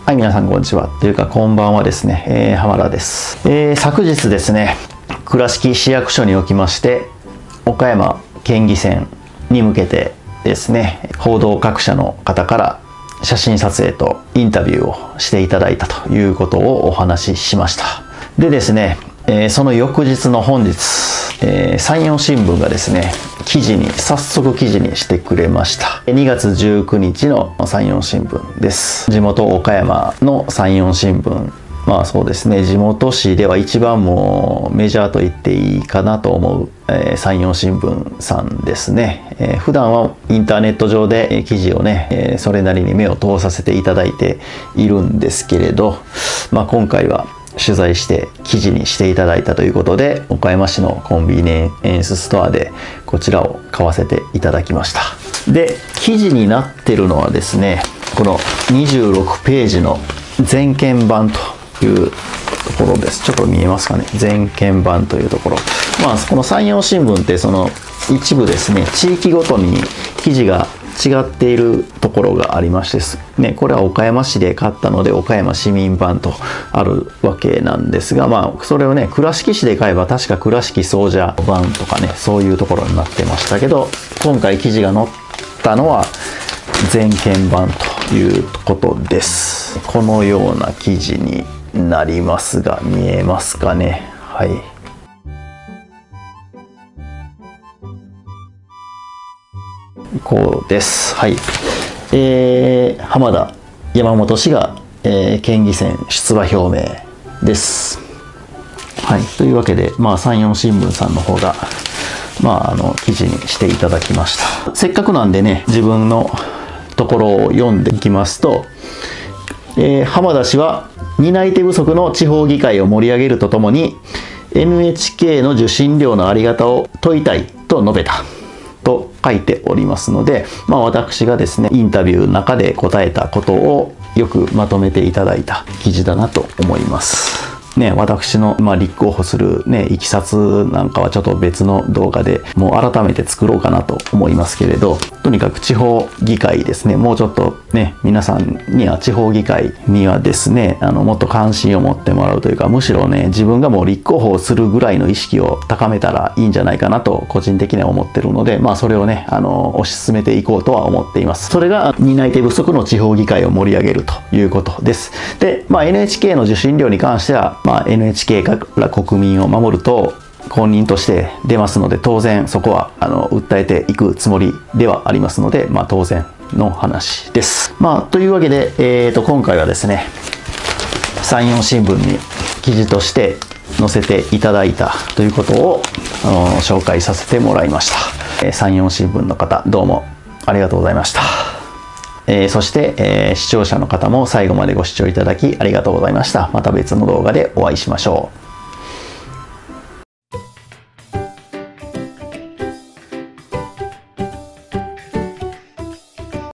はい、皆さんこんにちは。というか、こんばんはですね。浜田です。昨日ですね、倉敷市役所におきまして、岡山県議選に向けてですね、報道各社の方から写真撮影とインタビューをしていただいたということをお話ししました。でですね、その翌日の本日、山陽新聞がですね、早速記事にしてくれました。2月19日の山陽新聞です。地元岡山の山陽新聞。まあそうですね、地元紙では一番もうメジャーと言っていいかなと思う、山陽新聞さんですね。普段はインターネット上で記事をね、それなりに目を通させていただいているんですけれど、まあ今回は取材して記事にしていただいたということで、岡山市のコンビニエンスストアでこちらを買わせていただきました。で、記事になってるのはですね、この26ページの全県版というところです。ちょっと見えますかね。全県版というところ。まあ、この山陽新聞ってその一部ですね、地域ごとに記事が違っているところがありましてですね、これは岡山市で買ったので岡山市民版とあるわけなんですが、まあそれをね、倉敷市で買えば確か倉敷総社版とかね、そういうところになってましたけど、今回記事が載ったのは全県版ということです。このような記事になりますが、見えますかね。はい。こうです。はい。浜田山本氏が、県議選出馬表明です。はい。というわけで、まあ、山陽新聞さんの方が、まあ、記事にしていただきました。せっかくなんでね、自分のところを読んでいきますと、浜田氏は担い手不足の地方議会を盛り上げるとともに、NHK の受信料のあり方を問いたいと述べた。と書いておりますので、まあ私がですね、インタビューの中で答えたことをよくまとめていただいた記事だなと思います。ね、私の、立候補するね、いきさつなんかはちょっと別の動画でもう改めて作ろうかなと思いますけれど、とにかく地方議会ですね、もうちょっとね、皆さんには地方議会にはですね、もっと関心を持ってもらうというか、むしろね、自分がもう立候補するぐらいの意識を高めたらいいんじゃないかなと個人的には思ってるので、まあそれをね、推し進めていこうとは思っています。それが担い手不足の地方議会を盛り上げるということです。で、まあ NHK の受信料に関しては、まあ NHK から国民を守ると公認として出ますので、当然そこは訴えていくつもりではありますので、まあ当然の話です。まあというわけで、今回はですね、山陽新聞に記事として載せていただいたということを紹介させてもらいました。山陽新聞の方、どうもありがとうございました。そして、視聴者の方も最後までご視聴いただきありがとうございました。また別の動画でお会いしましょう。